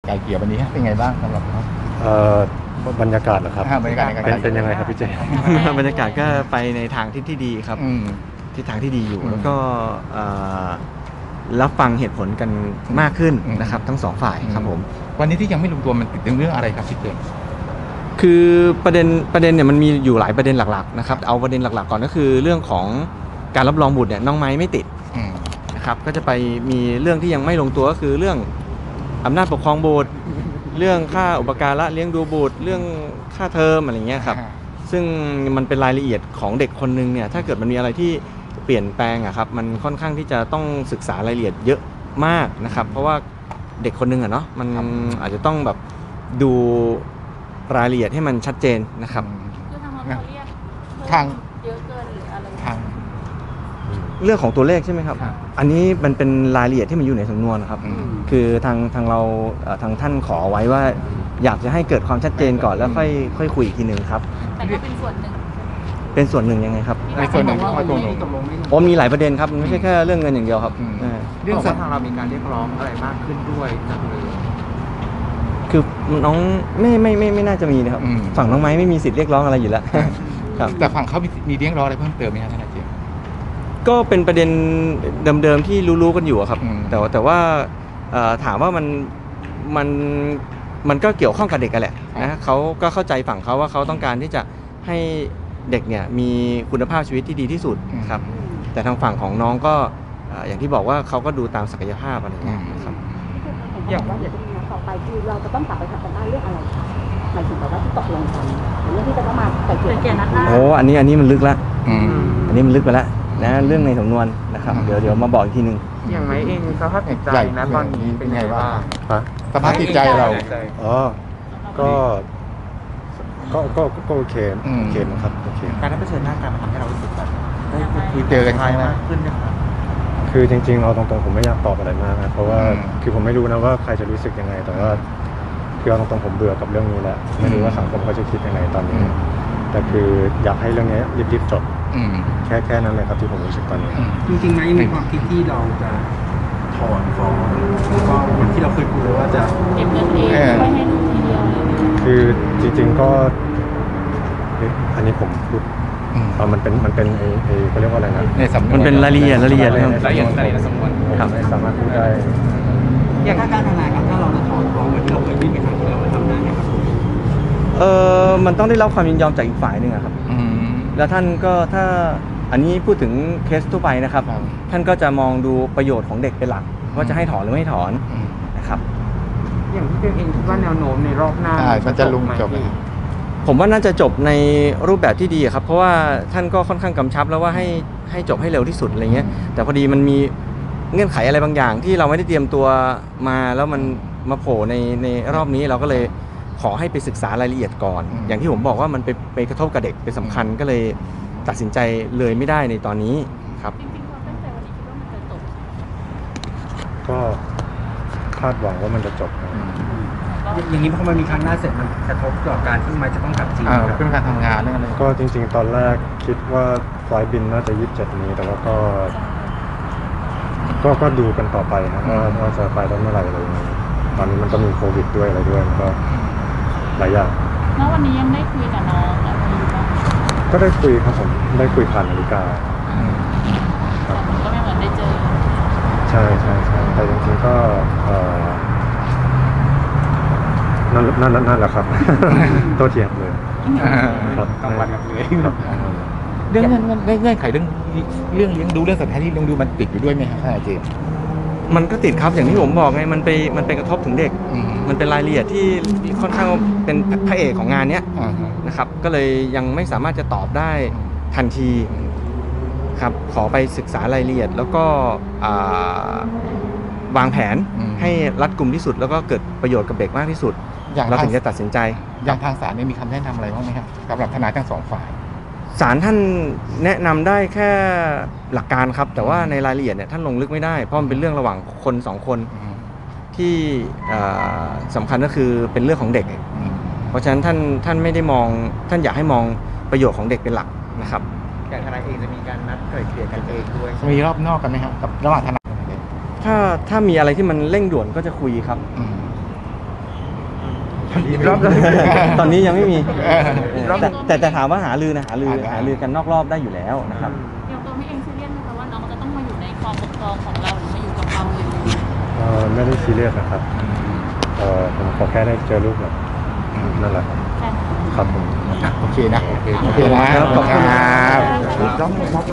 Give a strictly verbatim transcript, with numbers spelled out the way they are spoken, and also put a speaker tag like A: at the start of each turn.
A: ไก่เกี่ยววันนี้เป็นไงบ้างสำหรับเขา
B: บรรยากาศเหรอครับ
A: บรรยากาศ
B: เป็นยังไงครับพี่เจ
C: บรรยากาศก็ไปในทางที่ที่ดีครับทิศทางที่ดีอยู่แล้วก็รับฟังเหตุผลกันมากขึ้นนะครับทั้งสองฝ่ายครับผม
A: วันนี้ที่ยังไม่ลงตัวมันติดเรื่องอะไรครับพี่เจ
C: คือประเด็นประเด็นเนี่ยมันมีอยู่หลายประเด็นหลักๆนะครับเอาประเด็นหลักๆก่อนก็คือเรื่องของการรับรองบุตรเนี่ยน้องไม้ไม่ติดนะครับก็จะไปมีเรื่องที่ยังไม่ลงตัวก็คือเรื่องอำนาจปกครองบุตรเรื่องค่าอุปการะเลี้ยงดูบุตรเรื่องค่าเทอมอะไรเงี้ยครับซึ่งมันเป็นรายละเอียดของเด็กคนนึงเนี่ยถ้าเกิดมันมีอะไรที่เปลี่ยนแปลงอะครับมันค่อนข้างที่จะต้องศึกษารายละเอียดเยอะมากนะครับเพราะว่าเด็กคนนึงอะเนาะมันอาจจะต้องแบบดูรายละเอียดให้มันชัดเจนนะครับ
A: ทาง
D: เยอะเกินหรืออะไร
A: ทาง
C: เรื่องของตัวเลขใช่ไหมครับอันนี้มันเป็นรายละเอียดที่มันอยู่ในสำนวนครับคือทางทางเราทางท่านขอไว้ว่าอยากจะให้เกิดความชัดเจนก่อนแล้วค่อยค่อยคุยอีกทีหนึ่งครับ
D: แต่ก็เป็นส่วนหนึ่ง
C: เป็นส่วนหนึ่งยังไงครับ
A: ในส่วนหนึ่งว่าตรง
C: นี้โอ้มีหลายประเด็นครับมันไม่ใช่แค่เรื่องเงินอย่างเดียวครับ
E: เรื่องทางเรามีการเรียกร้องอะไรมากขึ้นด้วยจากเลย
C: คือน้องไม่ไม่ไม่ไม่น่าจะมีนะครับฝั่งน้องไม้ไม่มีสิทธิ์เรียกร้องอะไรอยู่แล้ว
A: ครับแต่ฝั่งเขามีเรียกร้องอะไรเพิ่มเติมไหมครับท่านอาจารย์
C: ก็เป็นประเด็นเดิมๆที่รู้ๆกันอยู่ครับแต่ว่าแต่ว่าถามว่ามันมันมันก็เกี่ยวข้องกับเด็กกันแหละนะเขาก็เข้าใจฝั่งเขาว่าเขาต้องการที่จะให้เด็กเนี่ยมีคุณภาพชีวิตที่ดีที่สุดครับแต่ทางฝั่งของน้องก็อย่างที่บอกว่าเขาก็ดูตามศักยภาพอะไรเงี้ยครับ
D: อย่างว่าอย่างที่ต่อไปคือเราจะต้องกลับไปทำกันได้เรื่องอะไรคะหมายถึงแบบว่าที่ตกลงกันเรื่องที่จะต้องมาไก่เกลี่ยนัดหน้า
C: โอ้อันนี้อันนี้มันลึกละอันนี้มันลึกไปแล้วนะเรื่องในสำนวนนะครับเดี๋ยวเดี๋ยวมาบอกอีกทีนึง
E: อย่างไรเองสภาพจิตใจนะตอนนี้เป็นไงบ้าง
A: สภาพจิตใจเรา
B: อ๋อก็ก็ก็ก็โอเคโอเคนะครับโอเค
E: การได้เผชิญหน้ากันมันทำให้เรารู้สึกแบบได้
A: คุยเจอกัน
E: มากขึ้นนะครับ
B: คือจริงๆเราตรงๆผมไม่อยากตอบอะไรมากนะเพราะว่าคือผมไม่รู้นะว่าใครจะรู้สึกยังไงแต่ว่าคือเอาตรงๆผมเบื่อกับเรื่องนี้แล้วไม่รู้ว่าสังคมเขาจะคิดยังไงตอนนี้แต่คืออยากให้เรื่องนี้รีบๆจบแค่แค่นั้นเลยครับที่ผมรู้สึกตอนนี้
E: จริงๆไหมมีความคิดที่เราจะถอนฟ้องแล้วก็วันที่เราเคยพูดว่าจะ
D: เก็บเงินเองไม่ให้ลูกทีเดียว
B: คือจริงๆก็อันนี้ผมพูดมันเป็นมันเป็นไอ้ไอ้เขาเรียกว่าอะไรนะ
A: ในสำนวน
C: มันเป็นรายละเอียดรายละเอียด
E: ครับรายละเอียดรายละเอียดสำนวน
B: ครับไม่สามารถพูดได้
E: อย่างการทำงานครับถ้าเราจะถอนฟ้องเหมือนที่เราเคยยื่นไปครั้งที่แล้วเราทำได้ไหมครับ
C: เออมันต้องได้รับความยินยอมจากอีกฝ่ายหนึ่งครับแล้วท่านก็ถ้าอันนี้พูดถึงเคสทั่วไปนะครับท่านก็จะมองดูประโยชน์ของเด็กเป็นหลักว่าจะให้ถอนหรือไม่ถอนนะครับ
E: อย่างที่เองคิดว่าแนวโน้มในรอบหน้า
A: มันจะลุงจบ
C: ผมว่าน่าจะจบในรูปแบบที่ดีครับเพราะว่าท่านก็ค่อนข้างกำชับแล้วว่าให้ให้จบให้เร็วที่สุดอะไรเงี้ยแต่พอดีมันมีเงื่อนไขอะไรบางอย่างที่เราไม่ได้เตรียมตัวมาแล้วมันมาโผล่ในในรอบนี้เราก็เลยขอให้ไปศึกษารายละเอียดก่อนอย่างที่ผมบอกว่ามันไปไปกระทบกับเด็กเป็นสำคัญก็เลยตัดสินใจเลยไม่ได้ในตอนนี้ครับ
D: จริงๆเราตั้งใจวันนี้คิดว่ามันจะจบ
B: ก็คาดหวังว่ามันจะจบ
E: อย่างนี้พอมันมีครั้งหน้าเสร็จมันกระทบต่อการที่มันจะต้องกลับจีน
A: เรื่องการทำงานเรื่องอะไร
B: ก็จริงๆตอนแรกคิดว่าไฟล์บินน่าจะยี่สิบเจ็ดนี้แต่ว่าก็ก็ก็ดูกันต่อไปนะว่าว่าจะไปได้เมื่อไหร่อะไรอย่างเงี้ยตอนนี้มันก็มีโควิดด้วยอะไรด้วยก็หลายอย่าง
D: แล้ววันนี้ยังได้คุยกับน้องอะไรอยู่บ้าง
B: ก็ได้คุยครับผมได้คุยผ่านนาฬิกา
D: ครับก็ไม่เหมือนได้เจอ
B: ใช่ใช่ใช่แต่จริงๆก็นั่นนั่นนั่นแหละครับโตเถียงเลย
A: ครับกลางวันกับเลยเรื่องเงื่อนเงื่อนไขเรื่องเรื่องเลี้ยงดูเรื่องสถานที่เลี้ยงดูมันติดอยู่ด้วยไหมครับท่านอาจารย์
C: มันก็ติดครับอย่างที่ผมบอกไงมันไปมันไปกระทบถึงเด็กมันเป็นรายละเอียดที่ค่อนข้างเป็นพระเอกของงานเนี้ยนะครับก็เลยยังไม่สามารถจะตอบได้ทันทีครับขอไปศึกษารายละเอียดแล้วก็วางแผนให้รัดกุมที่สุดแล้วก็เกิดประโยชน์กับเด็กมากที่สุดเราถึงจะตัดสินใจ
A: อย่างทางศาลมีคำแนะนำอะไรบ้างไหมครับสำหรับทนายทั้งสองฝ่าย
C: ศาลท่านแนะนำได้แค่หลักการครับแต่ว่าในรายละเอียดเนี่ยท่านลงลึกไม่ได้เพราะมันเป็นเรื่องระหว่างคนสองคนที่สำคัญก็คือเป็นเรื่องของเด็กเพราะฉะนั้นท่านท่านไม่ได้มองท่านอยากให้มองประโยชน์ของเด็กเป็นหลักนะครับ
E: อย่างทนายเองจะมีการนัดไกล่เกลี่ยกันเองด้วย
A: มีรอบนอกกันไหมครับกับระหว่างทนาย
C: ถ้าถ้ามีอะไรที่มันเร่งด่วนก็จะคุยครับ
A: อีกรอบเลย
C: ตอนนี้ยังไม่มี
A: เอออีกรอบ
C: แต่แต่แต่ถามว่าหารือนะหารือหารือกันนอกรอบได้อยู่แล้วนะครับ
F: อย่างตัวพี่เองซีเรียสไหมคะว่าน้องจะต้องมาอยู่ในความปกครองของเราหรือมาอยู่กับเราเลย
B: เอ่อไม่ได้ซีเรียสนะครับเอ่อผมขอแค่ได้เจอลูกแบบนั่นแหละครับ
F: ใช่
B: ครับผม
A: โอเคนะโอเคโอเคนะ
C: ขอบคุณครับ
A: ครับ